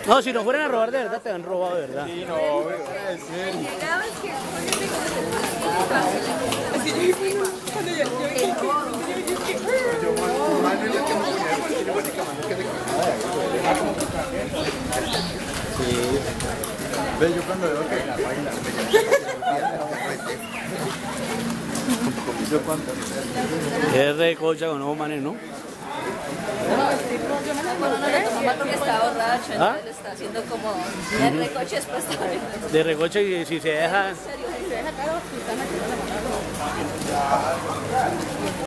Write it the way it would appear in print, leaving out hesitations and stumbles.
No, si no fueran a robar de verdad, te han robado de verdad. Sí, no, en serio. Sí. Ve, yo cuando veo que la baila, yo cuando... Es recocha con ojos manes, ¿no? Bueno, no le tomó mal porque estaba borracho, ¿Ah? entonces le está haciendo como de recoche después también. De recocha y si se deja... En serio, si se deja caro, si está metiendo la mano.